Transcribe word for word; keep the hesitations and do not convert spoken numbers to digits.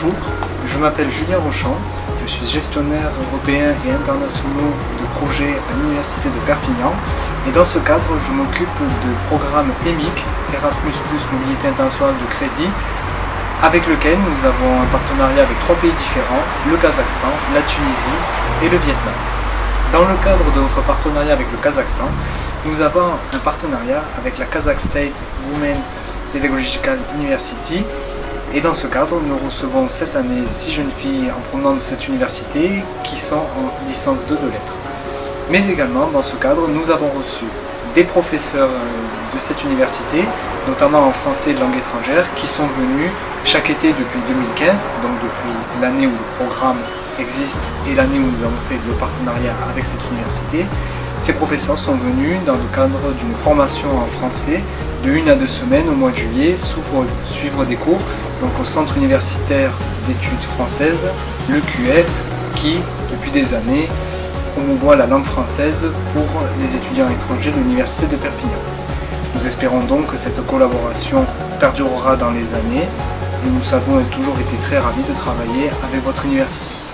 Bonjour, je m'appelle Julien Rochon, je suis gestionnaire européen et international de projets à l'Université de Perpignan et dans ce cadre je m'occupe du programme E M I C, Erasmus plus Mobilité Internationale de Crédit, avec lequel nous avons un partenariat avec trois pays différents, le Kazakhstan, la Tunisie et le Vietnam. Dans le cadre de notre partenariat avec le Kazakhstan, nous avons un partenariat avec la Kazakh State Women Pedagogical University. Et dans ce cadre, nous recevons cette année six jeunes filles en provenance de cette université qui sont en licence deux de lettres. Mais également, dans ce cadre, nous avons reçu des professeurs de cette université, notamment en français et de langue étrangère, qui sont venus chaque été depuis deux mille quinze, donc depuis l'année où le programme existe et l'année où nous avons fait le partenariat avec cette université. Ces professeurs sont venus dans le cadre d'une formation en français de une à deux semaines au mois de juillet, suivre des cours donc au Centre universitaire d'études françaises, le Q F, qui depuis des années promouvoit la langue française pour les étudiants étrangers de l'Université de Perpignan. Nous espérons donc que cette collaboration perdurera dans les années et nous avons toujours été très ravis de travailler avec votre université.